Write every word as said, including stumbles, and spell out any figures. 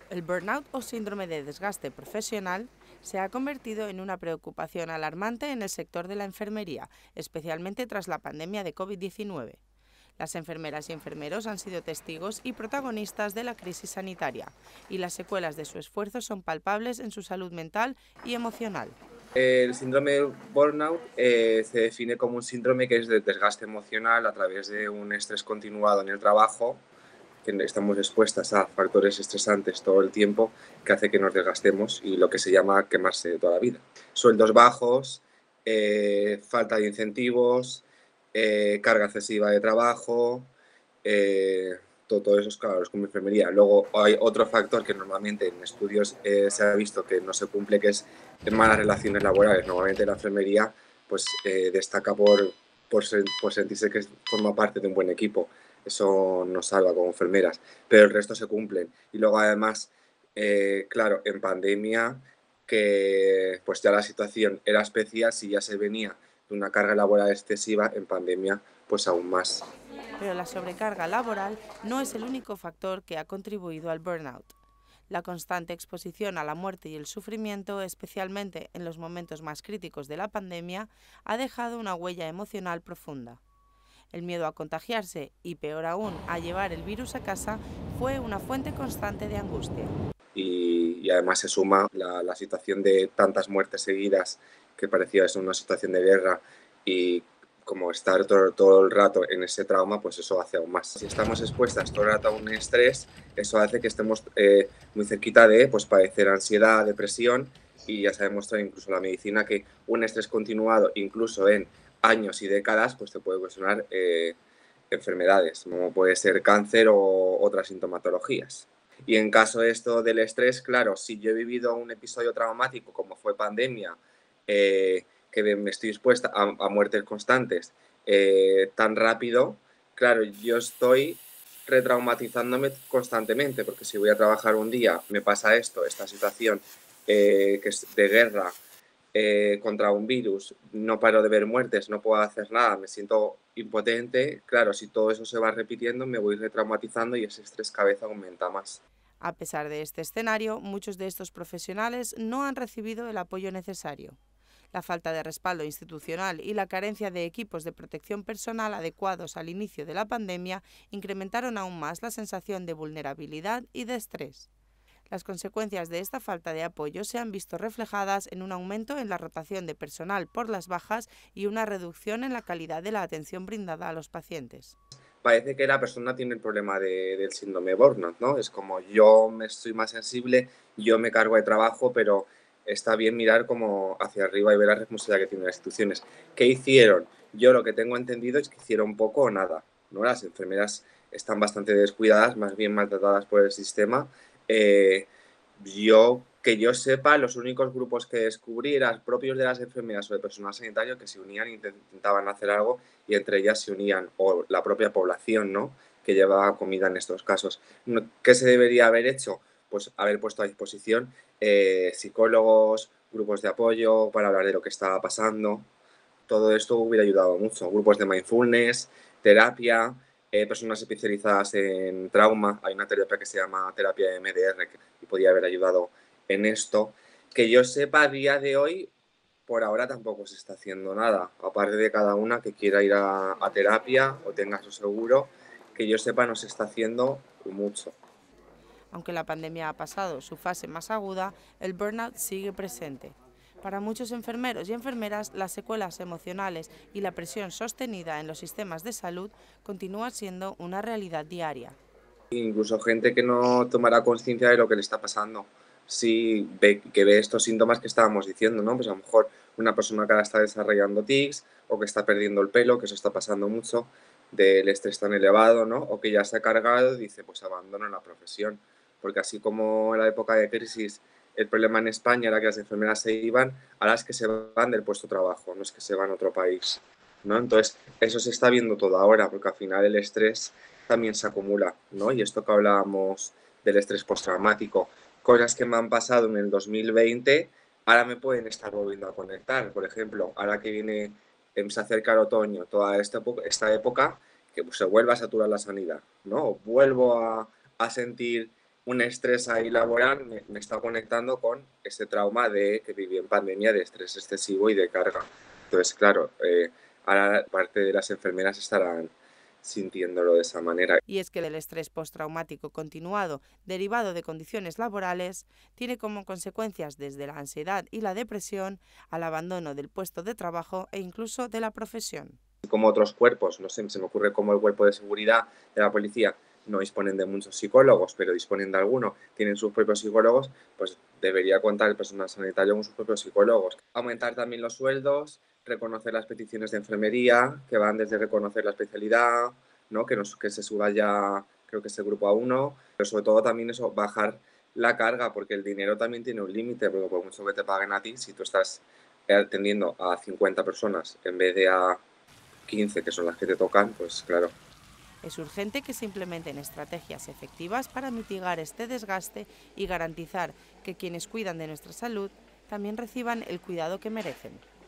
El burnout o síndrome de desgaste profesional se ha convertido en una preocupación alarmante en el sector de la enfermería, especialmente tras la pandemia de COVID diecinueve. Las enfermeras y enfermeros han sido testigos y protagonistas de la crisis sanitaria, y las secuelas de su esfuerzo son palpables en su salud mental y emocional. El síndrome de burnout eh, se define como un síndrome que es de desgaste emocional a través de un estrés continuado en el trabajo, que estamos expuestas a factores estresantes todo el tiempo que hace que nos desgastemos y lo que se llama quemarse de toda la vida. Sueldos bajos, eh, falta de incentivos, eh, carga excesiva de trabajo, eh, todo, todo, eso es claro, es como enfermería. Luego hay otro factor que normalmente en estudios eh, se ha visto que no se cumple, que es malas relaciones laborales. Normalmente la enfermería pues, eh, destaca por, por, ser, por sentirse que forma parte de un buen equipo. Eso nos salva como enfermeras, pero el resto se cumplen. Y luego además, eh, claro, en pandemia, que pues ya la situación era especial, si ya se venía de una carga laboral excesiva, en pandemia pues aún más. Pero la sobrecarga laboral no es el único factor que ha contribuido al burnout. La constante exposición a la muerte y el sufrimiento, especialmente en los momentos más críticos de la pandemia, ha dejado una huella emocional profunda. El miedo a contagiarse y, peor aún, a llevar el virus a casa fue una fuente constante de angustia. Y, y además se suma la, la situación de tantas muertes seguidas que parecía ser una situación de guerra y como estar todo, todo el rato en ese trauma, pues eso hace aún más. Si estamos expuestas todo el rato a un estrés, eso hace que estemos eh, muy cerquita de pues, padecer ansiedad, depresión, y ya se ha demostrado incluso en la medicina que un estrés continuado, incluso en años y décadas, pues te puede ocasionar eh, enfermedades, como puede ser cáncer o otras sintomatologías. Y en caso de esto del estrés, claro, si yo he vivido un episodio traumático como fue pandemia, eh, que me estoy expuesta a, a muertes constantes eh, tan rápido, claro, yo estoy retraumatizándome constantemente, porque si voy a trabajar un día, me pasa esto, esta situación eh, que es de guerra, eh, contra un virus, no paro de ver muertes, no puedo hacer nada, me siento impotente, claro, si todo eso se va repitiendo, me voy retraumatizando y ese estrés cabeza aumenta más. A pesar de este escenario, muchos de estos profesionales no han recibido el apoyo necesario. La falta de respaldo institucional y la carencia de equipos de protección personal adecuados al inicio de la pandemia incrementaron aún más la sensación de vulnerabilidad y de estrés. Las consecuencias de esta falta de apoyo se han visto reflejadas en un aumento en la rotación de personal por las bajas y una reducción en la calidad de la atención brindada a los pacientes. Parece que la persona tiene el problema de, del síndrome de burnout, ¿no? Es como yo me estoy más sensible, yo me cargo de trabajo, pero está bien mirar como hacia arriba y ver la responsabilidad que tienen las instituciones. ¿Qué hicieron? Yo lo que tengo entendido es que hicieron poco o nada, ¿no? Las enfermeras están bastante descuidadas, más bien maltratadas por el sistema. Eh, yo, que yo sepa, los únicos grupos que descubrí eran propios de las enfermeras o de personal sanitario que se unían e intentaban hacer algo y entre ellas se unían, o la propia población, ¿no?, que llevaba comida en estos casos. ¿Qué se debería haber hecho? Pues haber puesto a disposición eh, psicólogos, grupos de apoyo para hablar de lo que estaba pasando. Todo esto hubiera ayudado mucho. Grupos de mindfulness, terapia, eh, personas especializadas en trauma. Hay una terapia que se llama terapia M D R que y podría haber ayudado en esto. Que yo sepa, a día de hoy, por ahora tampoco se está haciendo nada. Aparte de cada una que quiera ir a, a terapia o tenga su seguro, que yo sepa no se está haciendo mucho. Aunque la pandemia ha pasado su fase más aguda, el burnout sigue presente. Para muchos enfermeros y enfermeras, las secuelas emocionales y la presión sostenida en los sistemas de salud continúa siendo una realidad diaria. Incluso gente que no tomará conciencia de lo que le está pasando. Si ve, que ve estos síntomas que estábamos diciendo, ¿no? Pues a lo mejor una persona que ahora está desarrollando tics o que está perdiendo el pelo, que eso está pasando mucho, del estrés tan elevado, ¿no? O que ya se ha cargado y dice, pues abandono la profesión. Porque así como en la época de crisis el problema en España era que las enfermeras se iban, ahora es que se van del puesto de trabajo, no es que se van a otro país, ¿no? Entonces, eso se está viendo todo ahora, porque al final el estrés también se acumula, ¿no? Y esto que hablábamos del estrés postraumático, cosas que me han pasado en el dos mil veinte, ahora me pueden estar volviendo a conectar. Por ejemplo, ahora que viene, em, se acerca el otoño, toda esta, esta época, que pues, se vuelve a saturar la sanidad, ¿no? Vuelvo a, a sentir un estrés ahí laboral me, me está conectando con ese trauma de que viví en pandemia, de estrés excesivo y de carga. Entonces, claro, eh, ahora parte de las enfermeras estarán sintiéndolo de esa manera. Y es que el estrés postraumático continuado, derivado de condiciones laborales, tiene como consecuencias desde la ansiedad y la depresión al abandono del puesto de trabajo e incluso de la profesión. Como otros cuerpos, no sé, se me ocurre como el cuerpo de seguridad de la policía no disponen de muchos psicólogos, pero disponen de alguno, tienen sus propios psicólogos, pues debería contar el personal sanitario con sus propios psicólogos. Aumentar también los sueldos, reconocer las peticiones de enfermería, que van desde reconocer la especialidad, ¿no? que, nos, que se suba ya, creo que es el grupo A uno, pero sobre todo también eso, bajar la carga, porque el dinero también tiene un límite, porque por mucho que te paguen a ti, si tú estás atendiendo a cincuenta personas en vez de a quince, que son las que te tocan, pues claro. Es urgente que se implementen estrategias efectivas para mitigar este desgaste y garantizar que quienes cuidan de nuestra salud también reciban el cuidado que merecen.